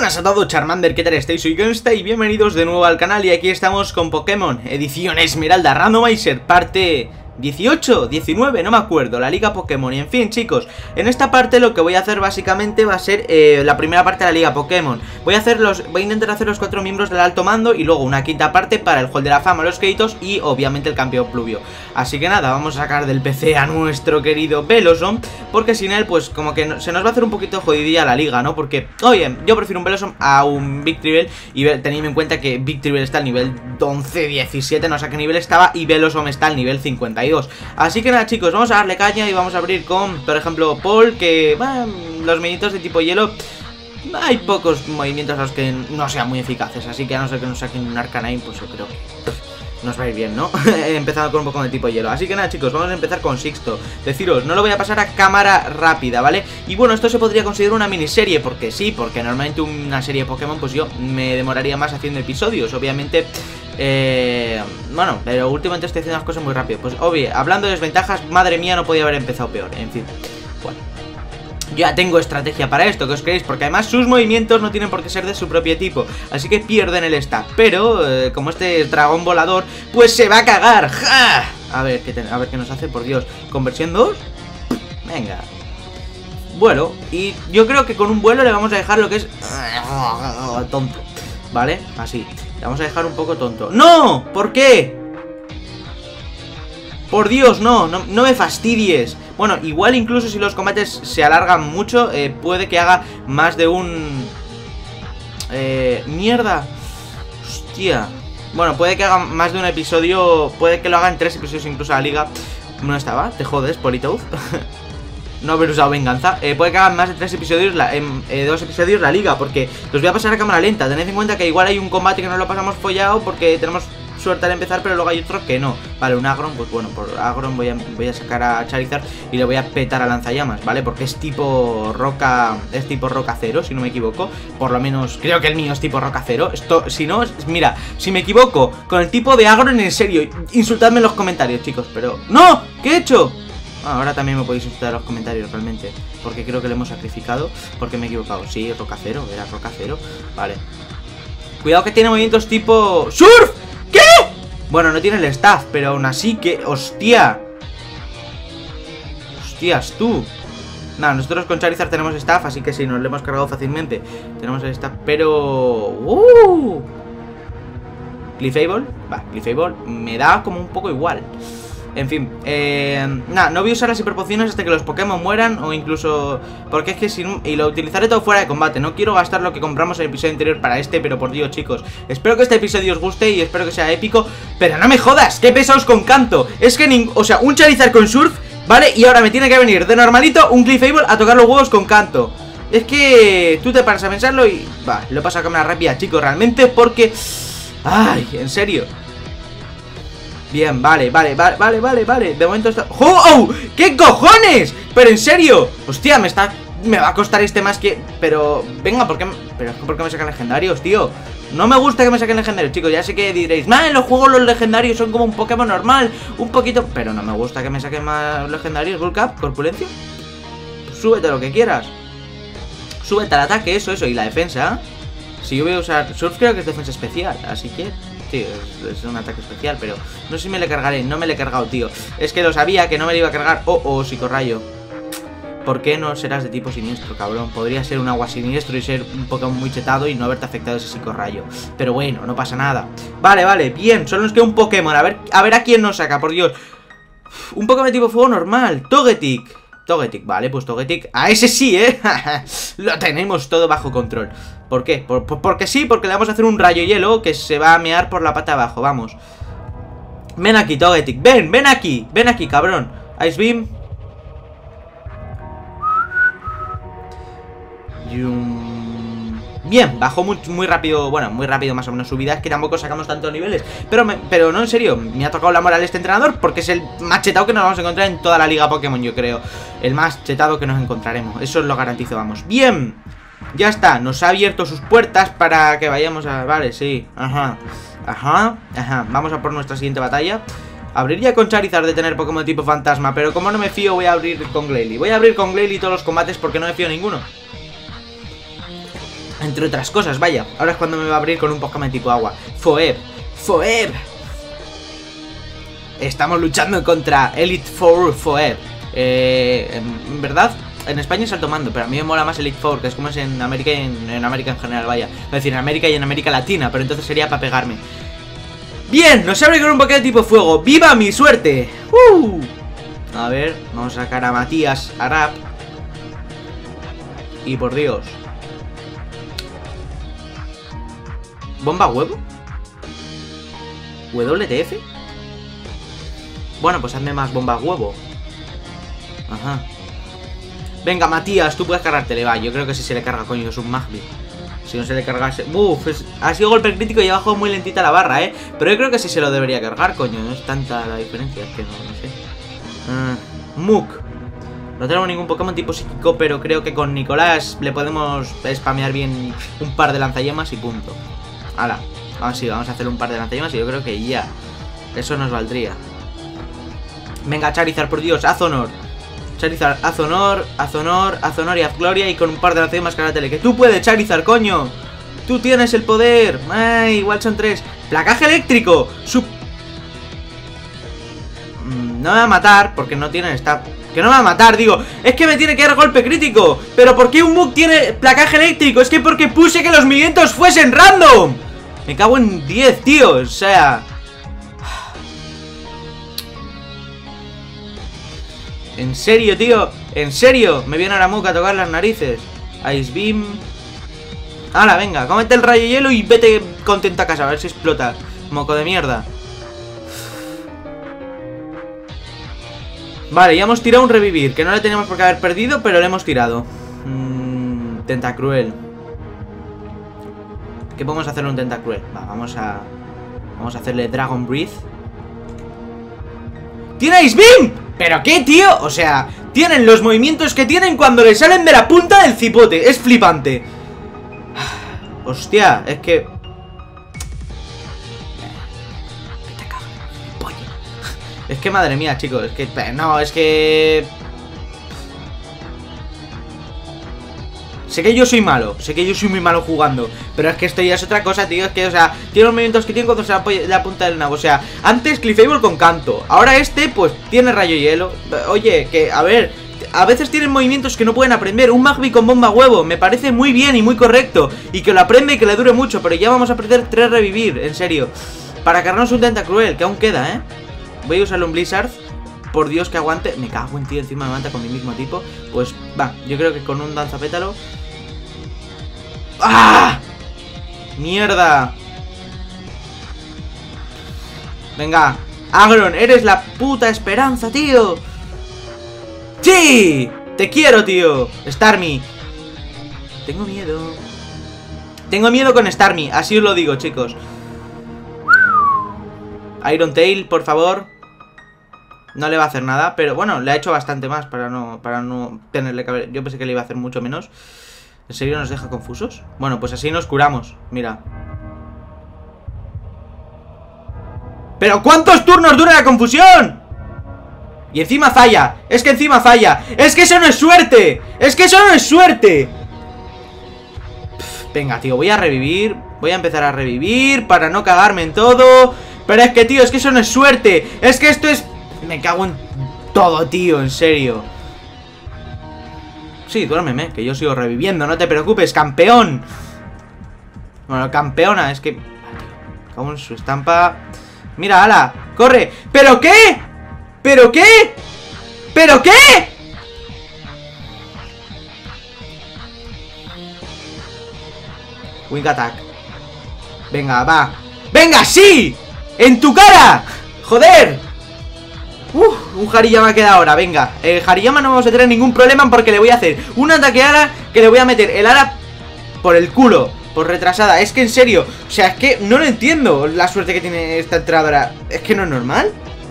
buenas a todos, Charmander, ¿qué tal estáis? Soy Gensta y bienvenidos de nuevo al canal. Y aquí estamos con Pokémon Edición Esmeralda Randomizer, parte 18, 19, no me acuerdo, la Liga Pokémon. Y en fin, chicos, en esta parte lo que voy a hacer básicamente va a ser la primera parte de la Liga Pokémon. Voy a intentar hacer los 4 miembros del alto mando y luego una quinta parte para el Hall de la Fama, los créditos y obviamente el campeón Pluvio. Así que nada, vamos a sacar del PC a nuestro querido Velosom, porque sin él pues como que se nos va a hacer un poquito jodidilla la liga, ¿no? Porque, oye, yo prefiero un Velosom a un Victreebel y tenidme en cuenta que Victreebel está al nivel 11, 17, no sé a qué nivel estaba, y Velosom está al nivel 52. Así que nada, chicos, vamos a darle caña y vamos a abrir con, por ejemplo, Paul, que, bueno, los movimientos de tipo hielo, hay pocos movimientos a los que no sean muy eficaces, así que a no ser que nos saquen un Arcanine, pues yo creo que nos va a ir bien, ¿no? He empezado con un poco de tipo hielo. Así que nada, chicos, vamos a empezar con Sixto. Deciros, no lo voy a pasar a cámara rápida, ¿vale? Y bueno, esto se podría considerar una miniserie, porque sí, porque normalmente una serie de Pokémon, pues yo me demoraría más haciendo episodios, obviamente. Bueno, pero últimamente estoy haciendo las cosas muy rápido. Pues obvio, hablando de desventajas, madre mía, no podía haber empezado peor. En fin, bueno, yo ya tengo estrategia para esto, ¿qué os creéis? Porque además sus movimientos no tienen por qué ser de su propio tipo, así que pierden el stack. Pero, como este es dragón volador, pues se va a cagar. ¡Ja! A ver qué nos hace, por Dios. ¿Conversión 2? Venga. Vuelo. Y yo creo que con un vuelo le vamos a dejar lo que es tonto, ¿vale? Así. Le vamos a dejar un poco tonto. ¡No! ¿Por qué? Por Dios, no me fastidies. Bueno, igual incluso si los combates se alargan mucho, puede que haga más de un... mierda. Hostia. Bueno, puede que haga más de un episodio. Puede que lo haga en 3 episodios incluso a la liga. No estaba, te jodes, Politoed. No haber usado venganza. Puede que hagan más de 3 episodios 2 episodios la liga, porque los voy a pasar a cámara lenta. Tened en cuenta que igual hay un combate que no lo pasamos follado porque tenemos suerte al empezar, pero luego hay otros que no. Vale, un Agron, pues bueno, por Agron voy a sacar a Charizard y le voy a petar a lanzallamas, ¿vale? Porque es tipo roca, cero, si no me equivoco. Por lo menos creo que el mío es tipo roca cero. Esto, si no, mira, si me equivoco con el tipo de Agron, en serio, insultadme en los comentarios, chicos, pero... ¡No! ¿Qué he hecho? Ahora también me podéis insultar en los comentarios realmente, porque creo que lo hemos sacrificado, porque me he equivocado. Sí, roca cero, era roca cero. Vale. Cuidado que tiene movimientos tipo... ¡Surf! ¿Qué? Bueno, no tiene el staff, pero aún así que... ¡Hostia! ¡Hostias, tú! Nada, nosotros con Charizard tenemos staff, así que sí, nos lo hemos cargado fácilmente. Tenemos el staff, pero... Clefable. Va, Clefable me da como un poco igual. En fin, nada, no voy a usar las hiperpociones hasta que los Pokémon mueran. O incluso, porque es que si no, y lo utilizaré todo fuera de combate. No quiero gastar lo que compramos en el episodio anterior para este, pero por Dios, chicos, espero que este episodio os guste y espero que sea épico. Pero no me jodas, qué pesados con Canto. Es que, o sea, un Charizard con Surf, ¿vale? Y ahora me tiene que venir de normalito un Clefable a tocar los huevos con Canto. Es que tú te paras a pensarlo y... Va, lo he pasado a cámara rápida, chicos, realmente, porque... Ay, en serio. Bien, vale. De momento está... ¡Oh! ¡Qué cojones! Pero en serio. Hostia, me va a costar este más que... Pero... Venga, ¿por qué me sacan legendarios, tío? No me gusta que me saquen legendarios, chicos. Ya sé que diréis, en los juegos los legendarios son como un Pokémon normal, un poquito... Pero no me gusta que me saquen más legendarios. Bullcap, corpulencia. Pues súbete lo que quieras. Súbete al ataque, eso. Y la defensa. Si yo voy a usar Surf, creo que es defensa especial, así que... Sí, es un ataque especial, pero no sé si me le cargaré. No me le he cargado, tío. Es que lo sabía que no me le iba a cargar. Psicorrayo. ¿Por qué no serás de tipo siniestro, cabrón? Podría ser un agua siniestro y ser un Pokémon muy chetado y no haberte afectado ese psicorrayo. Pero bueno, no pasa nada. Vale, bien, solo nos queda un Pokémon. A ver a quién nos saca, por Dios. Un Pokémon de tipo fuego normal. Togetic, vale, pues Togetic. A ese sí, lo tenemos todo bajo control. ¿Por qué? Porque sí, porque le vamos a hacer un rayo hielo que se va a mear por la pata abajo, vamos. Ven aquí, Togetic, ven aquí, cabrón. Ice Beam. Bien, bajó muy rápido, bueno, muy rápido más o menos su vida, es que tampoco sacamos tantos niveles. Pero no, en serio, me ha tocado la moral este entrenador porque es el más chetado que nos vamos a encontrar en toda la liga Pokémon, yo creo. El más chetado que nos encontraremos, eso os lo garantizo, vamos. Bien, ya está, nos ha abierto sus puertas para que vayamos a... Vale, sí, ajá. Vamos a por nuestra siguiente batalla. Abriría con Charizard de tener Pokémon de tipo fantasma, pero como no me fío voy a abrir con Glalie. Voy a abrir con Glalie todos los combates porque no me fío ninguno. Entre otras cosas, vaya. Ahora es cuando me va a abrir con un Pokémon tipo agua. Foeb. Foeb. Estamos luchando contra Elite Four Foeb. En verdad, en España es alto mando, pero a mí me mola más Elite Four, que es como es en América y en América en general, vaya. Es decir, en América y en América Latina, pero entonces sería para pegarme. Bien, nos abre con un Pokémon tipo fuego. ¡Viva mi suerte! A ver, vamos a sacar a Matías Arap. Y por Dios. ¿Bomba huevo? ¿WTF? Bueno, pues hazme más bombas huevo. Ajá. Venga, Matías, tú puedes cargártele. Va, yo creo que si se le carga, coño, es un Magby. Si no se le cargase... ha sido golpe crítico y ha bajado muy lentita la barra, pero yo creo que sí se lo debería cargar, coño. No es tanta la diferencia, es que no sé. Muk. No tenemos ningún Pokémon tipo psíquico, pero creo que con Nicolás le podemos spamear bien un par de lanzallamas y punto. Hala. Vamos a hacer un par de lanzallamas y yo creo que ya. Eso nos valdría. Venga, Charizard, por Dios, haz honor. Charizard, haz honor, haz honor, haz honor y haz gloria. Y con un par de lanzallamas caratele. Que tú puedes, Charizard, coño. Tú tienes el poder. Ay, igual son 3. Placaje eléctrico. No me va a matar porque no tiene esta... Que no me va a matar, digo. Es que me tiene que dar golpe crítico. Pero ¿por qué un Muk tiene placaje eléctrico? Es que porque puse que los movimientos fuesen random. Me cago en 10, tío. O sea... En serio, tío. En serio. Me viene ahora Muk a tocar las narices. Ice Beam. Hala, venga. Cómete el rayo hielo y vete contento a casa. A ver si explota. Moco de mierda. Vale, ya hemos tirado un revivir. Que no le teníamos por qué haber perdido, pero le hemos tirado. Tentacruel. ¿Qué podemos hacerle a un Tentacruel? Va, vamos a hacerle Dragon Breath. ¡Tiene Ice Beam! ¿Pero qué, tío? O sea, tienen los movimientos que tienen cuando le salen de la punta del cipote. Es flipante. Hostia, es que... Es que madre mía, chicos. Es que... No, es que... Sé que yo soy malo. Sé que yo soy muy malo jugando. Pero es que esto ya es otra cosa, tío. Es que, o sea, tiene los movimientos que tiene cuando se la punta del nabo. O sea, antes Clefable con canto. Ahora este, pues, tiene rayo hielo. Oye, que, a ver... A veces tienen movimientos que no pueden aprender. Un Magby con bomba huevo. Me parece muy bien y muy correcto. Y que lo aprende y que le dure mucho. Pero ya vamos a perder 3 revivir. En serio. Para cargarnos un Tentacruel. Que aún queda, Voy a usarle un Blizzard. Por Dios que aguante. Me cago en ti, encima me mata con mi mismo tipo. Pues va, yo creo que con un danzapétalo. ¡Ah! ¡Mierda! Venga, Agron, eres la puta esperanza, tío. ¡Sí! Te quiero, tío. Starmie. Tengo miedo. Tengo miedo con Starmie, así os lo digo, chicos. Iron Tail, por favor. No le va a hacer nada, pero bueno, le ha hecho bastante más para no tenerle que haber... Yo pensé que le iba a hacer mucho menos. ¿En serio nos deja confusos? Bueno, pues así nos curamos, mira. ¿Pero cuántos turnos dura la confusión? Y encima falla, es que encima falla. Es que eso no es suerte. Es que eso no es suerte. Venga, tío, voy a revivir. Voy a empezar a revivir para no cagarme en todo. Pero es que, tío, es que eso no es suerte. Es que esto es... Me cago en todo, tío, en serio. Sí, duérmeme, que yo sigo reviviendo. No te preocupes, campeón. Bueno, campeona, es que... Cago en su estampa. Mira, ala, corre. ¿Pero qué? ¿Pero qué? ¿Pero qué? Wing Attack. Venga, va. ¡Venga, sí! ¡En tu cara! ¡Joder! Un Hariyama queda ahora, venga. Hariyama no vamos a tener ningún problema porque le voy a hacer un ataque ala que le voy a meter el ala por el culo, por retrasada. Es que en serio, o sea, es que no lo entiendo la suerte que tiene esta entrenadora. Es que no es normal.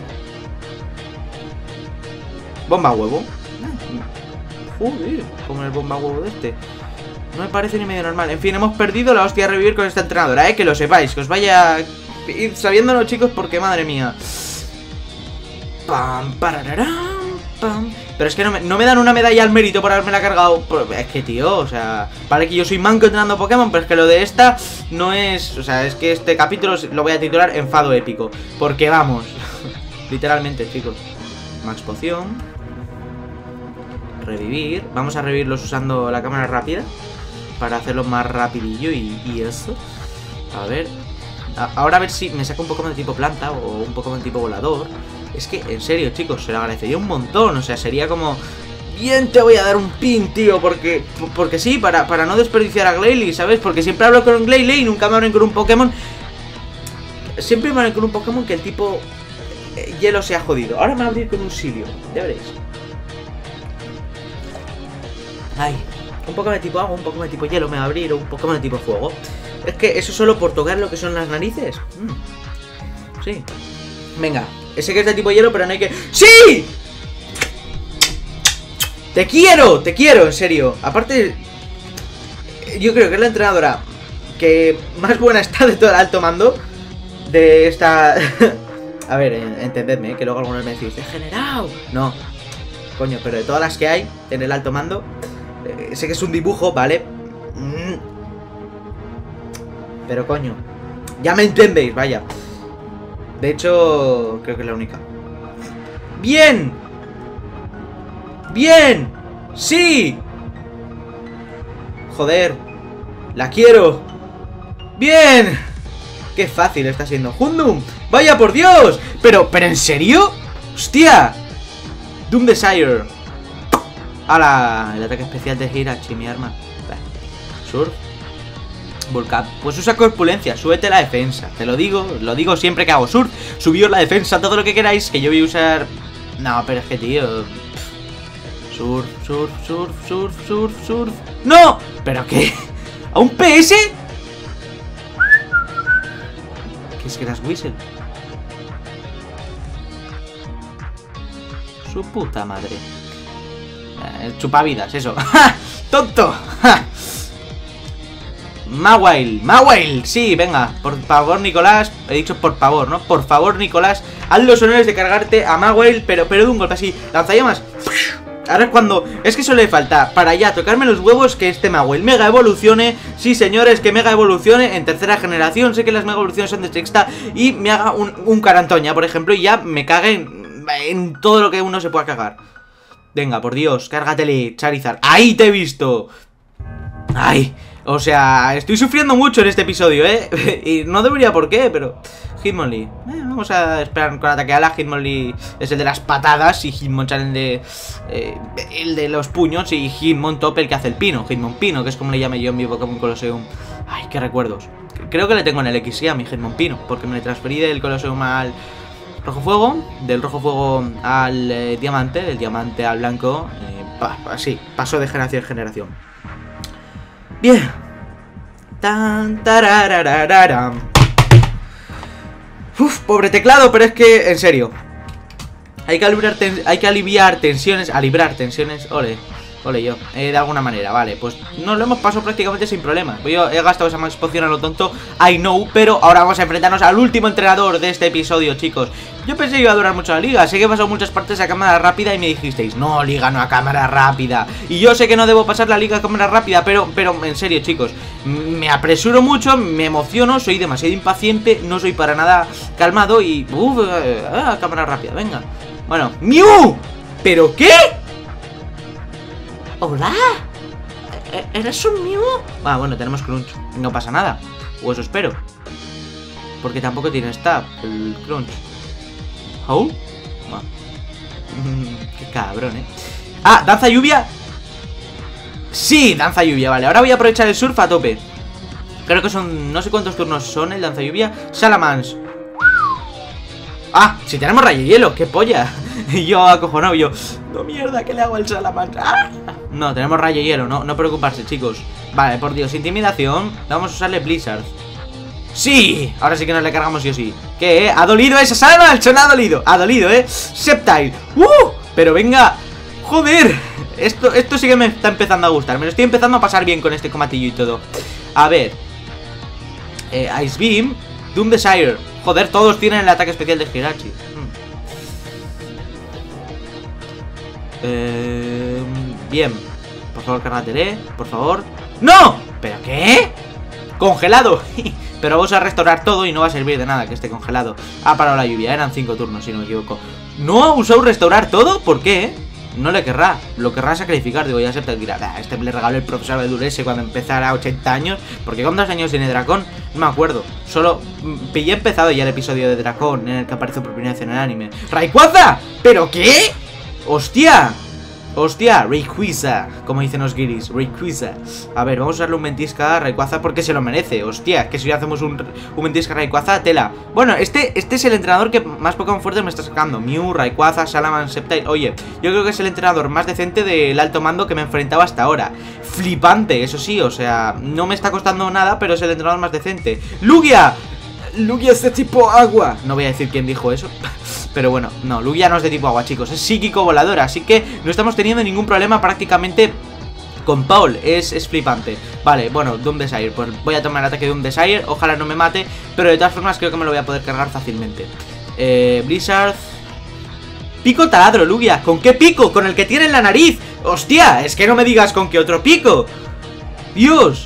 Bomba huevo. Joder, como el bomba huevo de este. No me parece ni medio normal. En fin, hemos perdido la hostia de revivir con esta entrenadora, que lo sepáis, que os vaya ir sabiéndolo, chicos, porque madre mía. Pam, parararán, pam. Pero es que no me dan una medalla al mérito por haberme la cargado. Es que, tío, o sea, vale que yo soy manco entrenando Pokémon, pero es que lo de esta no es... O sea, es que este capítulo lo voy a titular Enfado Épico. Porque vamos, literalmente, chicos. Max Poción. Revivir. Vamos a revivirlos usando la cámara rápida para hacerlo más rapidillo y eso. A ver. Ahora a ver si me saca un Pokémon de tipo planta o un Pokémon de tipo volador. Es que, en serio, chicos, se lo agradecería un montón. O sea, sería como... Bien, te voy a dar un pin, tío. Porque sí, para no desperdiciar a Glalie, ¿sabes? Porque siempre hablo con un Glalie y nunca me abren con un Pokémon. Siempre me abren con un Pokémon que el tipo hielo se ha jodido. Ahora me va a abrir con un Silio. Ya veréis. Ay, un Pokémon de tipo agua, un Pokémon de tipo hielo me va a abrir, o un Pokémon de tipo fuego. Es que eso solo por tocar lo que son las narices. Sí. Venga, ese que es de tipo hielo, pero no hay que... ¡Sí! ¡Te quiero, en serio! Aparte, yo creo que es la entrenadora que más buena está de todo el alto mando de esta... A ver, entendedme, que luego algunos me decís, ¡degenerado! No, coño, pero de todas las que hay en el alto mando, sé que es un dibujo, ¿vale? Pero coño, ya me entendéis, vaya. De hecho, creo que es la única. ¡Bien! ¡Bien! ¡Sí! Joder, la quiero. ¡Bien! ¡Qué fácil está siendo! ¡Hundum! ¡Vaya por Dios! ¿Pero en serio? ¡Hostia! Doom Desire. ¡Hala! El ataque especial de Hirachi, mi arma. Surf. Volcap. Pues usa corpulencia, súbete la defensa. Te lo digo siempre que hago surf. Subíos la defensa, todo lo que queráis. Que yo voy a usar... No, pero es que, tío... Surf. ¡No! ¿Pero qué? ¿A un PS? ¿Qué es que eras Whistle? Su puta madre. Chupavidas, eso. ¡Ja! ¡Tonto! ¡Ja! Mawile, sí, venga, por favor, Nicolás. He dicho por favor, ¿no? Por favor, Nicolás, haz los honores de cargarte a Mawile, pero de un golpe así. Lanzallamas. Ahora es cuando... Es que solo le falta para ya tocarme los huevos que este Mawile mega evolucione. Sí, señores, que mega evolucione en tercera generación. Sé que las mega evoluciones son de sexta. Y me haga un Carantoña, por ejemplo, y ya me cague en todo lo que uno se pueda cagar. Venga, por Dios, cárgatele, Charizard. ¡Ahí te he visto! ¡Ay! O sea, estoy sufriendo mucho en este episodio, ¿eh? Y no debería por qué, pero... Hitmonlee. Vamos a esperar con ataque ala. Hitmonlee es el de las patadas y Hitmonchan el de los puños. Y Hitmontop el que hace el pino. Hitmonpino, que es como le llame yo en mi Pokémon Colosseum. Ay, qué recuerdos. Creo que le tengo en el XY a mi Hitmonpino, porque me le transferí del Colosseum al Rojo Fuego, del Rojo Fuego al Diamante, del Diamante al Blanco. Así, pasó de generación en generación. Bien. Tan tararararam. Uf, pobre teclado, pero es que, en serio, hay que aliviar tensiones, a librar tensiones, ole yo, de alguna manera, vale, pues nos lo hemos pasado prácticamente sin problemas. Yo he gastado esa Max Poción a lo tonto, I know, pero ahora vamos a enfrentarnos al último entrenador de este episodio, chicos. Yo pensé que iba a durar mucho la liga, sé que he pasado muchas partes a cámara rápida y me dijisteis, no, liga no a cámara rápida. Y yo sé que no debo pasar la liga a cámara rápida, pero en serio, chicos, me apresuro mucho, me emociono, soy demasiado impaciente, no soy para nada calmado y... a cámara rápida, venga. Bueno, ¡Mew! ¿Pero qué? ¿Hola? ¿Eres un Mew? Ah, bueno, tenemos Crunch, no pasa nada, o eso espero. Porque tampoco tiene stab el Crunch. ¿Oh? Qué cabrón, Ah, danza lluvia. Sí, danza lluvia, vale. Ahora voy a aprovechar el surf a tope. Creo que son, no sé cuántos turnos son el danza lluvia. Salamence. Ah, si tenemos rayo hielo, qué polla. Y yo acojonado, yo, no mierda, ¿qué le hago al Salamence? ¡Ah! No, tenemos rayo hielo, no preocuparse, chicos. Vale, por Dios, intimidación. Vamos a usarle Blizzard. ¡Sí! Ahora sí que nos le cargamos sí o sí. ¿Qué, ¿Ha dolido esa Salamence? No ha dolido. Ha dolido, Sceptile. Pero venga. Joder. Esto sí que me está empezando a gustar. Me lo estoy empezando a pasar bien con este combatillo y todo. A ver. Ice Beam. Doom Desire. Joder, todos tienen el ataque especial de Hirachi. Bien. Por favor, cárgatele, por favor. ¡No! ¿Pero qué? ¡Congelado! Pero vamos a restaurar todo y no va a servir de nada que esté congelado. Ha parado la lluvia, eran 5 turnos, si no me equivoco. ¿No ha usado restaurar todo? ¿Por qué? No le querrá, lo querrá sacrificar. Digo, ya se te dirá, este le regaló el profesor de Durese cuando empezara a 80 años. Porque ¿cuántos años tiene Dracón? No me acuerdo. Solo pillé empezado ya el episodio de Dracón en el que aparece por primera vez en el anime. ¡Rayquaza! ¿Pero qué? ¡Hostia! Hostia, Rayquaza, como dicen los guiris, Rayquaza. A ver, vamos a usarle un Ventisca a Rayquaza porque se lo merece. Hostia, que si le hacemos un Ventisca a Rayquaza, tela. Bueno, este es el entrenador que más Pokémon fuerte me está sacando. Mew, Rayquaza, Salaman, Sceptile. Oye, yo creo que es el entrenador más decente del alto mando que me he enfrentado hasta ahora. Flipante, eso sí, o sea, no me está costando nada, pero es el entrenador más decente. ¡Lugia! Lugia es de tipo agua. No voy a decir quién dijo eso. Pero bueno, no, Lugia no es de tipo agua, chicos. Es psíquico volador, así que no estamos teniendo ningún problema prácticamente con Paul. Es flipante. Vale, bueno, Doom Desire. Pues voy a tomar el ataque de Doom Desire. Ojalá no me mate, pero de todas formas creo que me lo voy a poder cargar fácilmente. Blizzard. Pico taladro, Lugia. ¿Con qué pico? Con el que tiene en la nariz. Hostia, es que no me digas con qué otro pico. Dios.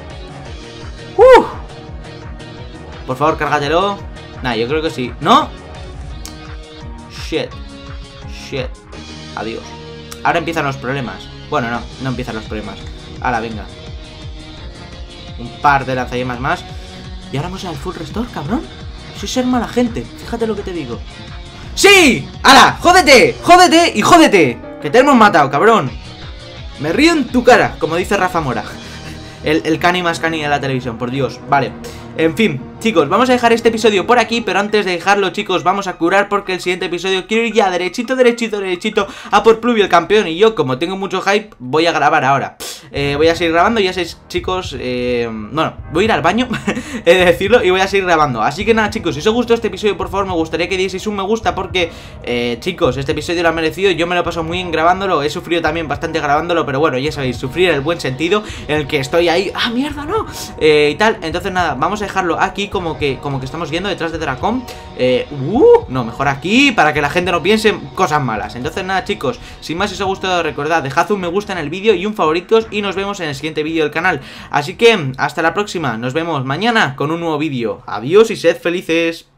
Por favor, cárgatelo. Nah, yo creo que sí. ¿No? Shit. Adiós. Ahora empiezan los problemas. Bueno, no empiezan los problemas. Ahora, venga. Un par de lanzallamas más. Y ahora vamos al full restore, cabrón. Soy ser mala gente. Fíjate lo que te digo. ¡Sí! ¡Hala! ¡Jódete! ¡Jódete y jódete! Que te hemos matado, cabrón. Me río en tu cara, como dice Rafa Mora. El cani más cani de la televisión, por Dios. Vale. En fin, chicos, vamos a dejar este episodio por aquí. Pero antes de dejarlo, chicos, vamos a curar porque el siguiente episodio quiero ir ya derechito a por Pluvio el campeón. Y yo, como tengo mucho hype, voy a grabar ahora. Voy a seguir grabando, ya sabéis, chicos. Bueno, voy a ir al baño, he de decirlo, y voy a seguir grabando. Así que nada, chicos, si os gustó este episodio, por favor, me gustaría que dieseis un me gusta. Porque, chicos, este episodio lo ha merecido. Yo me lo he pasado muy bien grabándolo. He sufrido también bastante grabándolo, pero bueno, ya sabéis, sufrir en el buen sentido, en el que estoy ahí, ¡ah, mierda, no! Y tal, entonces nada, vamos a dejarlo aquí como que estamos viendo detrás de Dracón. No, mejor aquí, para que la gente no piense cosas malas. Entonces nada, chicos, sin más, si os ha gustado, recordad, dejad un me gusta en el vídeo y un favoritos. Y nos vemos en el siguiente vídeo del canal. Así que, hasta la próxima, nos vemos mañana con un nuevo vídeo. Adiós y sed felices.